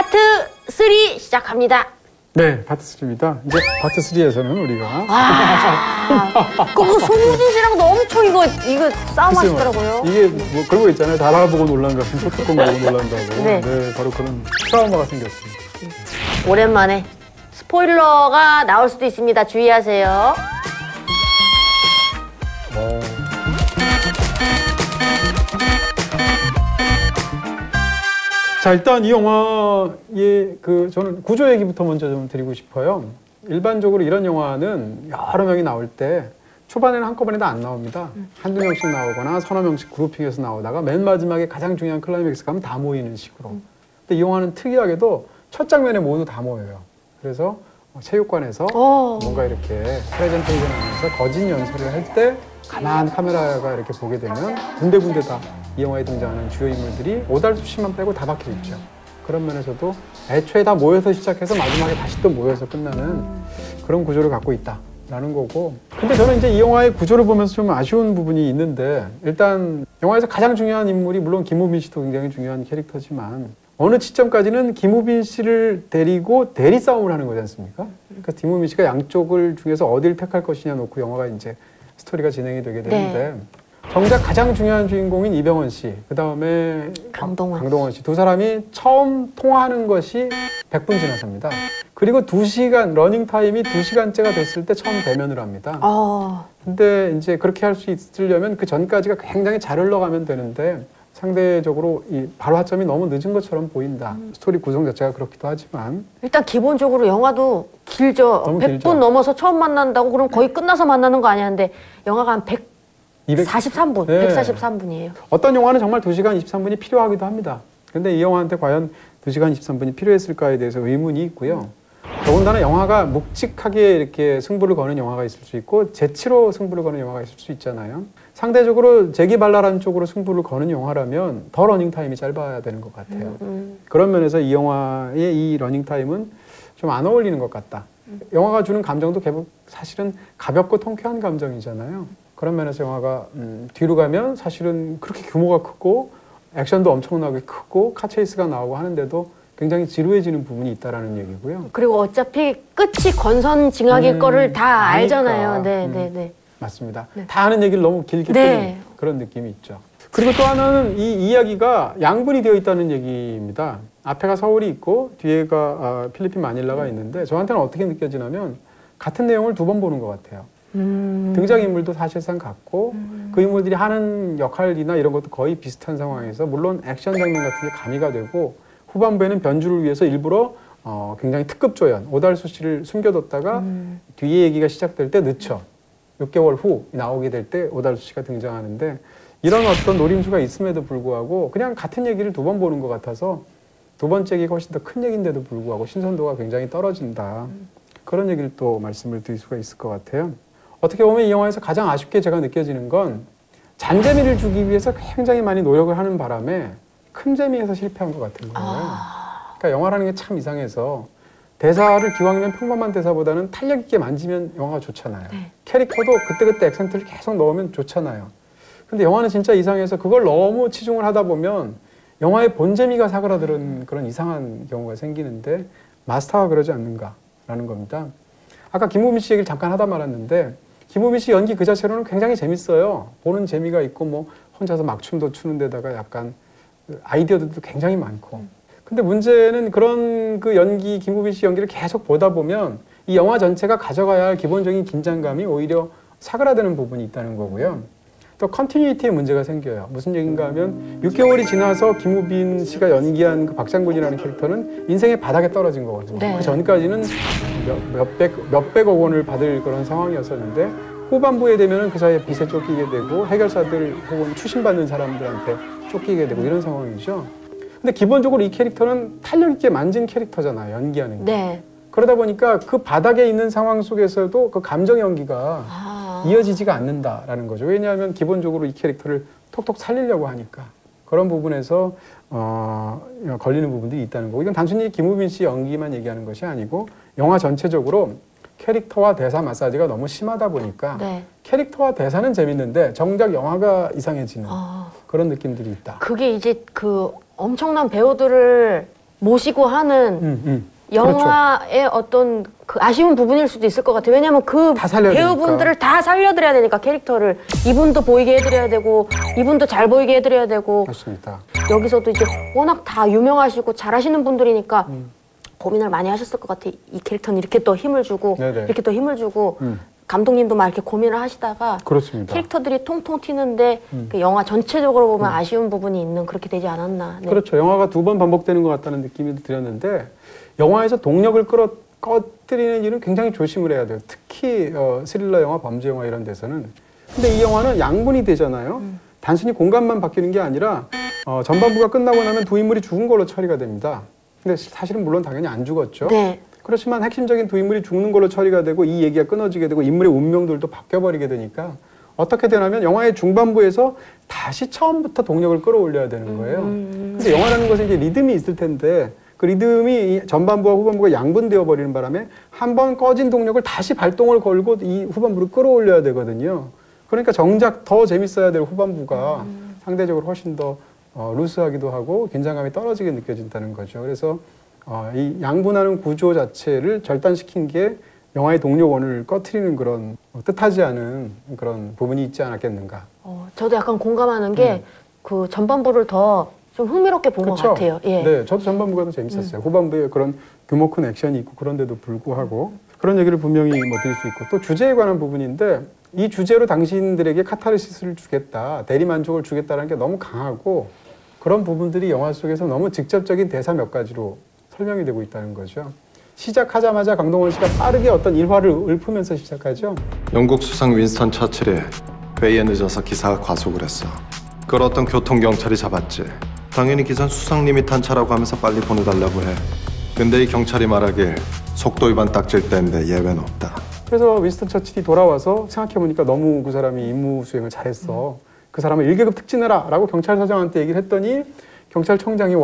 파트 3 시작합니다. 네, 파트 3입니다. 이제 파트 3에서는 우리가 그 손무진 씨랑 엄청 이거 싸움하시더라고요. 이게 뭐 그런 거 있잖아요. 다라 보고 놀란 것 같은 소뚜껑 보고 놀란다고. 네. 네, 바로 그런 트라우마가 생겼습니다. 오랜만에 스포일러가 나올 수도 있습니다. 주의하세요. 자, 일단 이 영화의 저는 구조 얘기부터 먼저 좀 드리고 싶어요. 일반적으로 이런 영화는 여러 명이 나올 때 초반에는 한꺼번에 다 안 나옵니다. 한두 명씩 나오거나 서너 명씩 그룹핑해서 나오다가 맨 마지막에 가장 중요한 클라이맥스 가면 다 모이는 식으로. 근데 이 영화는 특이하게도 첫 장면에 모두 다 모여요. 그래서 체육관에서 뭔가 이렇게 프레젠테이션 하면서 거진 연설을 할 때 가만 카메라가 이렇게 보게 되면 군데군데 다 이 영화에 등장하는 주요 인물들이 오달수 씨만 빼고 다 박혀 있죠. 그런 면에서도 애초에 다 모여서 시작해서 마지막에 다시 또 모여서 끝나는 그런 구조를 갖고 있다라는 거고. 근데 저는 이제 이 영화의 구조를 보면서 좀 아쉬운 부분이 있는데, 일단 영화에서 가장 중요한 인물이 물론 김우빈 씨도 굉장히 중요한 캐릭터지만 어느 시점까지는 김우빈 씨를 데리고 대리 싸움을 하는 거지 않습니까? 그러니까 김우빈 씨가 양쪽을 중에서 어디를 택할 것이냐 놓고 영화가 이제 스토리가 진행이 되게 되는데, 네. 정작 가장 중요한 주인공인 이병헌 씨, 그 다음에 강동원 씨 두 사람이 처음 통화하는 것이 100분 지나서입니다. 그리고 2시간, 러닝타임이 2시간째가 됐을 때 처음 대면을 합니다. 근데 이제 그렇게 할 수 있으려면 그 전까지가 굉장히 잘 흘러가면 되는데 상대적으로 이 발화점이 너무 늦은 것처럼 보인다. 스토리 구성 자체가 그렇기도 하지만 일단 기본적으로 영화도 길죠. 100분 길죠. 넘어서 처음 만난다고 그럼 거의 끝나서 만나는 거 아니었는데 영화가 한 143분, 네. 143분이에요. 어떤 영화는 정말 2시간 23분이 필요하기도 합니다. 근데 이 영화한테 과연 2시간 23분이 필요했을까에 대해서 의문이 있고요. 더군다나 영화가 묵직하게 이렇게 승부를 거는 영화가 있을 수 있고 재치로 승부를 거는 영화가 있을 수 있잖아요. 상대적으로 재기발랄한 쪽으로 승부를 거는 영화라면 더 러닝타임이 짧아야 되는 것 같아요. 그런 면에서 이 영화의 이 러닝타임은 좀 안 어울리는 것 같다. 영화가 주는 감정도 사실은 가볍고 통쾌한 감정이잖아요. 그런 면에서 영화가 뒤로 가면 사실은 그렇게 규모가 크고 액션도 엄청나게 크고 카체이스가 나오고 하는데도 굉장히 지루해지는 부분이 있다라는 얘기고요. 그리고 어차피 끝이 권선징악일 거를 다 알잖아요. 네. 맞습니다. 네. 다 아는 얘기를 너무 길게 끄는 그런 느낌이 있죠. 그리고 또 하나는 이 이야기가 양분이 되어 있다는 얘기입니다. 앞에가 서울이 있고 뒤에가 필리핀 마닐라가 있는데 저한테는 어떻게 느껴지냐면 같은 내용을 2번 보는 것 같아요. 등장인물도 사실상 같고 그 인물들이 하는 역할이나 이런 것도 거의 비슷한 상황에서 물론 액션 장면 같은 게 가미가 되고 후반부에는 변주를 위해서 일부러 굉장히 특급 조연, 오달수 씨를 숨겨뒀다가 뒤에 얘기가 시작될 때 늦춰 6개월 후 나오게 될 때 오달수 씨가 등장하는데 이런 어떤 노림수가 있음에도 불구하고 그냥 같은 얘기를 2번 보는 것 같아서 두 번째 얘기가 훨씬 더 큰 얘기인데도 불구하고 신선도가 굉장히 떨어진다. 그런 얘기를 또 말씀을 드릴 수가 있을 것 같아요. 어떻게 보면 이 영화에서 가장 아쉽게 제가 느껴지는 건 잔재미를 주기 위해서 굉장히 많이 노력을 하는 바람에 큰 재미에서 실패한 것 같은 거예요. 그러니까 영화라는 게 참 이상해서 대사를 기왕이면 평범한 대사보다는 탄력 있게 만지면 영화가 좋잖아요. 캐릭터도 그때그때 액센트를 계속 넣으면 좋잖아요. 근데 영화는 진짜 이상해서 그걸 너무 치중을 하다 보면 영화의 본재미가 사그라드는 그런 이상한 경우가 생기는데 마스터가 그러지 않는가라는 겁니다. 아까 김우빈 씨 얘기를 잠깐 하다 말았는데 김우빈 씨 연기 그 자체로는 굉장히 재밌어요. 보는 재미가 있고 뭐 혼자서 막춤도 추는 데다가 약간 아이디어들도 굉장히 많고. 근데 문제는 그런 그 연기, 김우빈 씨 연기를 계속 보다 보면 이 영화 전체가 가져가야 할 기본적인 긴장감이 오히려 사그라드는 부분이 있다는 거고요. 또 컨티뉴이티에 문제가 생겨요. 무슨 얘기인가 하면 6개월이 지나서 김우빈 씨가 연기한 그 박장군이라는 캐릭터는 인생의 바닥에 떨어진 거거든요. 그 전까지는 몇백억 원을 받을 그런 상황이었었는데 후반부에 되면 그 사이에 빚에 쫓기게 되고 해결사들 혹은 추심받는 사람들한테 쫓기게 되고 이런 상황이죠. 근데 기본적으로 이 캐릭터는 탄력 있게 만진 캐릭터잖아요. 연기하는 게. 그러다 보니까 그 바닥에 있는 상황 속에서도 그 감정 연기가 이어지지가 않는다라는 거죠. 왜냐하면 기본적으로 이 캐릭터를 톡톡 살리려고 하니까. 그런 부분에서 걸리는 부분들이 있다는 거고, 이건 단순히 김우빈 씨 연기만 얘기하는 것이 아니고 영화 전체적으로 캐릭터와 대사 마사지가 너무 심하다 보니까 캐릭터와 대사는 재밌는데 정작 영화가 이상해지는 그런 느낌들이 있다. 그게 이제 그 엄청난 배우들을 모시고 하는 영화의 그렇죠. 어떤 그 아쉬운 부분일 수도 있을 것 같아요. 왜냐하면 그 배우분들을 다 살려드려야 되니까 캐릭터를 이분도 보이게 해드려야 되고 이분도 잘 보이게 해드려야 되고. 맞습니다. 여기서도 이제 워낙 다 유명하시고 잘하시는 분들이니까 고민을 많이 하셨을 것 같아요. 이 캐릭터는 이렇게 또 힘을 주고 네네. 이렇게 또 힘을 주고 감독님도 막 이렇게 고민을 하시다가 그렇습니다. 캐릭터들이 통통 튀는데 그 영화 전체적으로 보면 아쉬운 부분이 있는 그렇게 되지 않았나. 네. 그렇죠. 영화가 2번 반복되는 것 같다는 느낌이 들었는데 영화에서 동력을 꺼뜨리는 일은 굉장히 조심을 해야 돼요. 특히 스릴러 영화, 범죄 영화 이런 데서는. 근데 이 영화는 양분이 되잖아요. 단순히 공간만 바뀌는 게 아니라 전반부가 끝나고 나면 두 인물이 죽은 걸로 처리가 됩니다. 근데 사실은 물론 당연히 안 죽었죠. 네. 그렇지만 핵심적인 두 인물이 죽는 걸로 처리가 되고 이 얘기가 끊어지게 되고 인물의 운명들도 바뀌어버리게 되니까 어떻게 되냐면 영화의 중반부에서 다시 처음부터 동력을 끌어올려야 되는 거예요. 근데 영화라는 것은 이제 리듬이 있을 텐데 그 리듬이 전반부와 후반부가 양분되어 버리는 바람에 한 번 꺼진 동력을 다시 발동을 걸고 이 후반부를 끌어올려야 되거든요. 그러니까 정작 더 재밌어야 될 후반부가 상대적으로 훨씬 더 루스하기도 하고 긴장감이 떨어지게 느껴진다는 거죠. 그래서 이 양분하는 구조 자체를 절단시킨 게 영화의 동력원을 꺼트리는 그런 뜻하지 않은 그런 부분이 있지 않았겠는가. 저도 약간 공감하는 게 그 전반부를 더 좀 흥미롭게 본 것 같아요. 예. 네, 저도 전반부가 더 재밌었어요. 후반부에 그런 규모 큰 액션이 있고 그런데도 불구하고 그런 얘기를 분명히 드릴 수 있고 또 주제에 관한 부분인데 이 주제로 당신들에게 카타르시스를 주겠다, 대리만족을 주겠다는 게 너무 강하고 그런 부분들이 영화 속에서 너무 직접적인 대사 몇 가지로 설명이 되고 있다는 거죠. 시작하자마자 강동원 씨가 빠르게 어떤 일화를 읊으면서 시작하죠. 영국 수상 윈스턴 처칠이 회의에 늦어서 기사가 과속을 했어. 그걸 어떤 교통경찰이 잡았지. 당연히 기사는 수상님이 탄 차라고 하면서 빨리 보내달라고 해. 근데 이 경찰이 말하길 속도 위반 딱질 때인데 예외는 없다. 그래서 윈스턴 처칠이 돌아와서 생각해보니까 너무 그 사람이 임무 수행을 잘했어. 그 사람을 1계급 특진해라 라고 경찰서장한테 얘기를 했더니 경찰청장이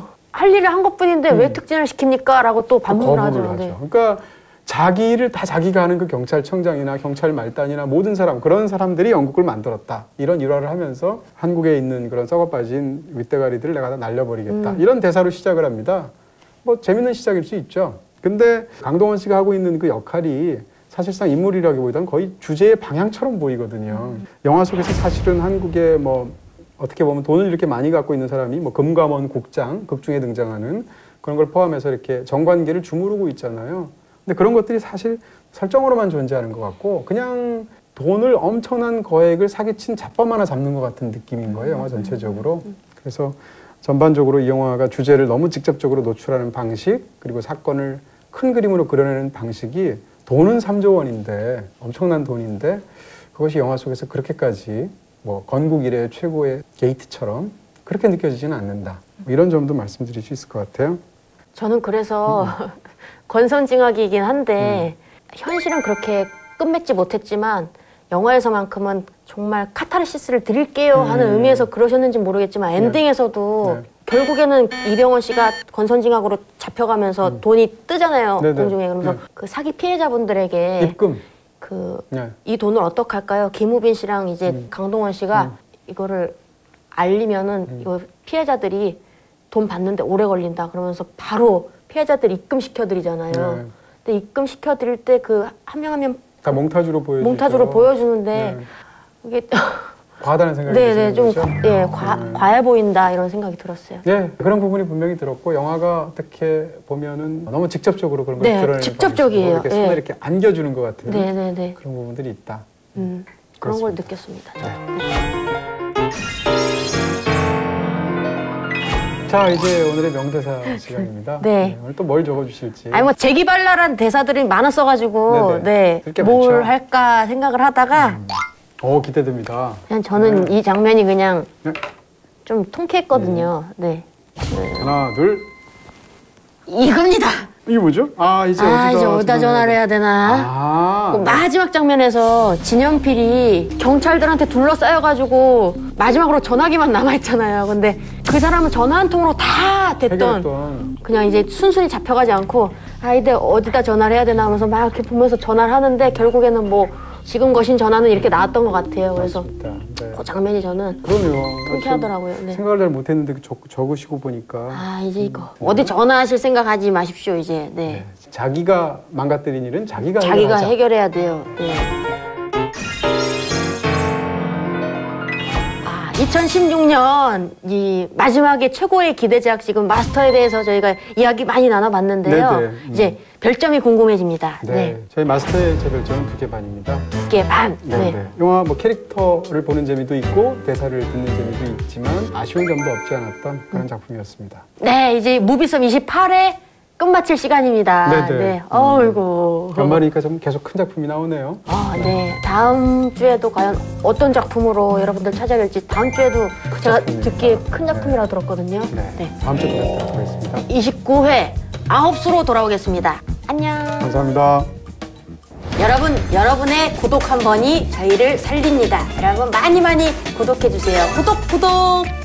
할 일을 한 것뿐인데 왜 특진을 시킵니까? 라고 또 반문을 하죠. 네. 그러니까 자기 일을 다 자기가 하는 그 경찰청장이나 경찰 말단이나 모든 사람, 그런 사람들이 영국을 만들었다. 이런 일화를 하면서 한국에 있는 그런 썩어빠진 윗대가리들을 내가 다 날려버리겠다. 이런 대사로 시작을 합니다. 뭐 재밌는 시작일 수 있죠. 근데 강동원 씨가 하고 있는 그 역할이 사실상 인물이라기보다는 거의 주제의 방향처럼 보이거든요. 영화 속에서 사실은 한국의 뭐 어떻게 보면 돈을 이렇게 많이 갖고 있는 사람이 뭐 금감원 국장, 극중에 등장하는 그런 걸 포함해서 이렇게 정관계를 주무르고 있잖아요. 근데 그런 것들이 사실 설정으로만 존재하는 것 같고 그냥 돈을 엄청난 거액을 사기친 잡범 하나 잡는 것 같은 느낌인 거예요, 영화 전체적으로. 그래서 전반적으로 이 영화가 주제를 너무 직접적으로 노출하는 방식, 그리고 사건을 큰 그림으로 그려내는 방식이 돈은 3조 원인데 엄청난 돈인데 그것이 영화 속에서 그렇게까지 뭐 건국 이래 최고의 게이트처럼 그렇게 느껴지지는 않는다. 이런 점도 말씀드릴 수 있을 것 같아요. 저는 그래서 권선징악이긴 한데 현실은 그렇게 끝맺지 못했지만 영화에서만큼은 정말 카타르시스를 드릴게요 하는 의미에서 그러셨는지 모르겠지만 엔딩에서도 결국에는 이병헌 씨가 권선징악으로 잡혀가면서 돈이 뜨잖아요. 공중에. 그러면서 그 사기 피해자분들에게 입금. 이 돈을 어떻게 할까요? 김우빈 씨랑 이제 강동원 씨가 이거를 알리면은 이거 피해자들이 돈 받는데 오래 걸린다 그러면서 바로 피해자들 입금시켜드리잖아요. 근데 입금시켜드릴 때 그 한 명 한 명 다 몽타주로 보여주죠. 몽타주로 보여주는데 그게 과하다는 생각이 네네 좀 거죠? 과해 보인다 이런 생각이 들었어요. 네, 그런 부분이 분명히 들었고 영화가 어떻게 보면은 너무 직접적으로 그런 걸 드러내는 직접적이에요. 이렇게 손에 이렇게 안겨주는 것 같은 네네네 그런 부분들이 있다. 그런 걸 느꼈습니다. 자, 이제 오늘의 명대사 시간입니다. 네. 오늘 또 뭘 적어주실지. 아니 뭐 재기발랄한 대사들이 많았어가지고 뭘 할까 생각을 하다가 기대됩니다. 그냥 저는 이 장면이 그냥 좀 통쾌했거든요. 하나, 둘. 이겁니다. 이게 뭐죠? 이제 어디다 전화를 해야 되나? 그 마지막 장면에서 진연필이 경찰들한테 둘러싸여가지고 마지막으로 전화기만 남아있잖아요. 근데 그 사람은 전화 한 통으로 다 됐던 그냥 이제 순순히 잡혀가지 않고 이제 어디다 전화를 해야 되나 하면서 막 이렇게 보면서 전화를 하는데 결국에는 뭐 지금 거신 전화는 이렇게 나왔던 것 같아요. 그래서 맞습니다. 네. 그 장면이 저는 그럼요. 통쾌하더라고요. 네. 생각을 잘 못했는데 적으시고 보니까 아 이제 이거 어디 전화하실 생각하지 마십시오 이제. 네. 네. 자기가 망가뜨린 일은 자기가 해결하자. 해결해야 돼요. 네. 2016년 이 마지막에 최고의 기대작 지금 마스터에 대해서 저희가 이야기 많이 나눠봤는데요. 네네. 이제 별점이 궁금해집니다. 네. 네. 저희 마스터의 제 별점은 2개 반입니다. 2개 반. 네. 네. 네. 영화 뭐 캐릭터를 보는 재미도 있고 대사를 듣는 재미도 있지만 아쉬운 점도 없지 않았던 그런 작품이었습니다. 네, 이제 무비섬 28회 끝마칠 시간입니다. 네네. 네. 어이구. 연말이니까 좀 계속 큰 작품이 나오네요. 네. 다음 주에도 과연 어떤 작품으로 여러분들 찾아뵐지 다음 주에도 제가 작품입니다. 듣기에 큰 작품이라고 들었거든요. 네. 네. 다음 주에 뵙도록 하겠습니다. 29회 9수로 돌아오겠습니다. 안녕. 감사합니다. 여러분, 여러분의 구독 한 번이 저희를 살립니다. 여러분 많이 구독해주세요. 구독!